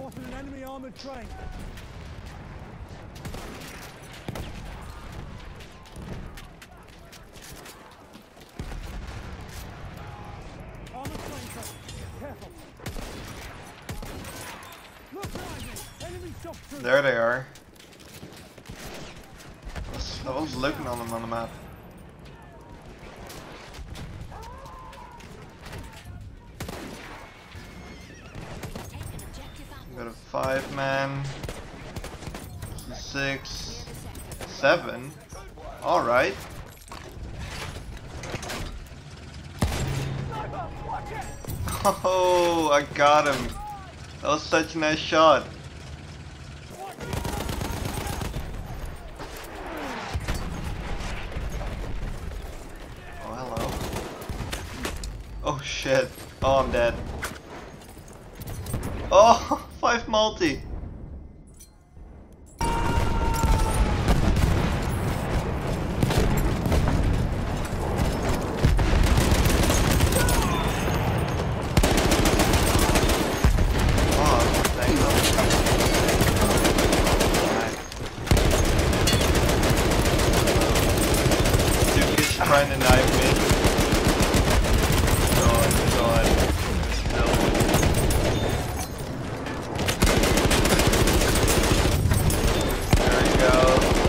Spotted an enemy armored train. Armored train coming. Careful. Look behind me. Enemy shock troops. There they are. I was looking on them on the map. Got a 5-man. 6, 7. Alright. Oh, I got him. That was such a nice shot. Oh, hello. Oh shit. Oh, I'm dead. Oh, 5 multi. Trying to knife me. Oh god. No. There we go.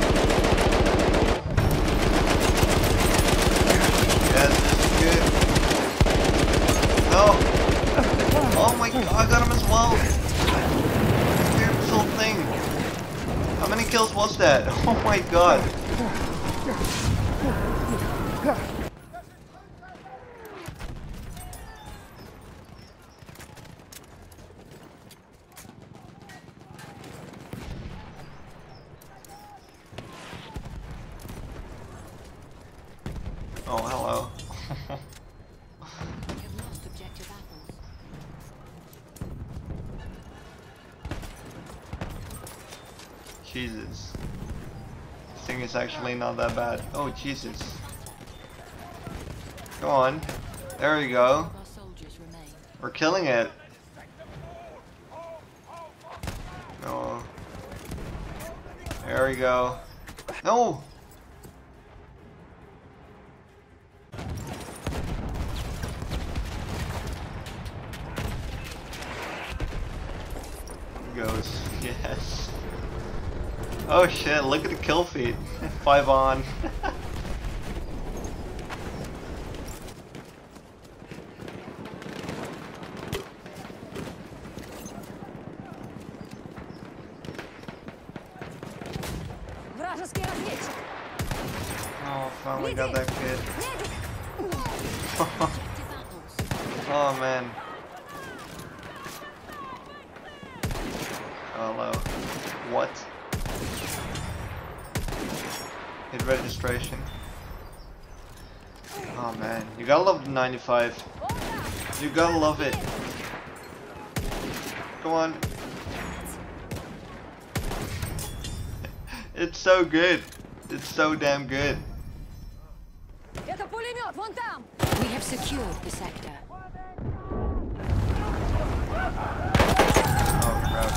Yes, this is good. No! Oh my god, I got him as well! Here's this whole thing. How many kills was that? Oh my god. Oh, hello. Jesus. This thing is actually not that bad. Oh, Jesus. Go on. There we go. We're killing it. No. There we go. No! Goes. Yes. Oh shit, look at the kill feed. 5 on. Oh, finally got that kid. Oh man. Hello. What? Hit registration. Oh man, you gotta love the 95. You gotta love it. Come on. It's so good. It's so damn good. We have secured the sector. Oh crap.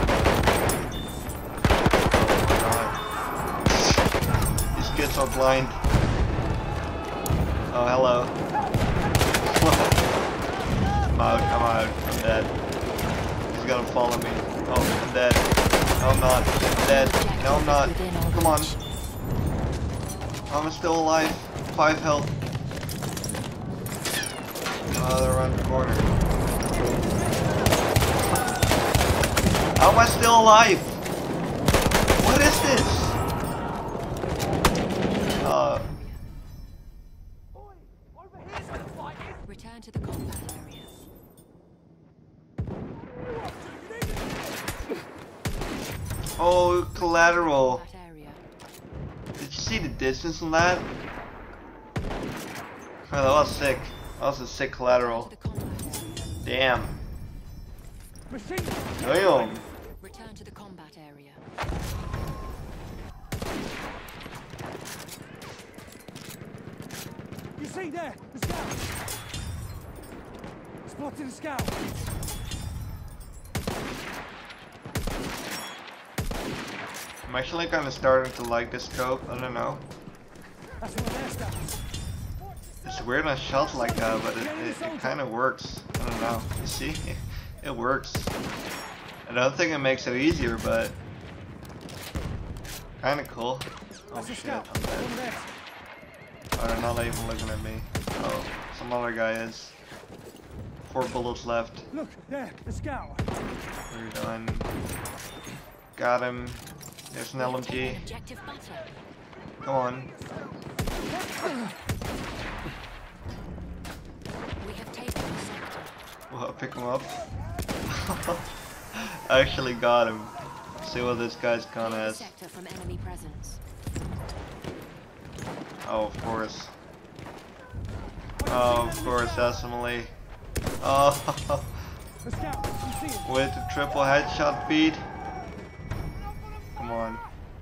These kids are blind. Oh, hello. I'm out, I'm dead. He's gonna follow me. Oh, I'm dead. No, I'm not. I'm dead. No, I'm not. Come on. I'm still alive. 5 health. Oh, they're around the corner. How am I still alive? What is this? Return to the combat area. Oh, collateral. Did you see the distance on that? Oh, that was sick. That was a sick collateral. Damn. Damn. Return to the combat area. You see there, the scout. Spotted a scout. I'm actually kind of starting to like this scope. I don't know. That's one of their scouts. It's weird on shots like that, but it kind of works. I don't know. You see? It works. I don't think it makes it easier, but kind of cool. Oh That's a shit, scout. I'm dead. One of theirs. Oh, they're not even looking at me. Oh, some other guy is. 4 bullets left. Look, there, the scout. We're done. Got him. There's an We have taken LMG. objective butter. Come on. We have taken the sector. Well, pick him up. I actually got him. See what this guy's gun Clear the has. sector from enemy presence. Oh, of course. Oh, of course, that's Emily. Oh, The scout. You see him? with the triple headshot feed. Come on.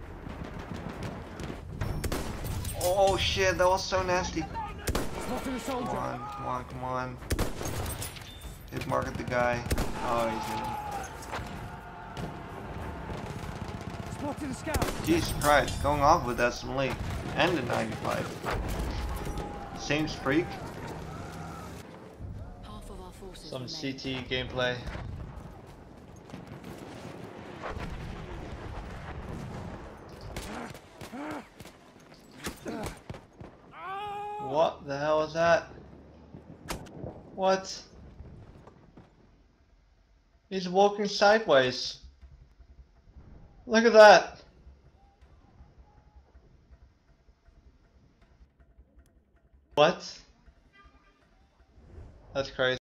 Oh shit, that was so nasty. Spotted a soldier. Come on, come on, come on. Hit market the guy. Oh, he's hit him. Spotted a scout. Jesus Christ, going off with that Emily. And the 95. Same streak. Half of our forces Some remain. CT gameplay. What the hell is that? What? He's walking sideways. Look at that. What? That's crazy.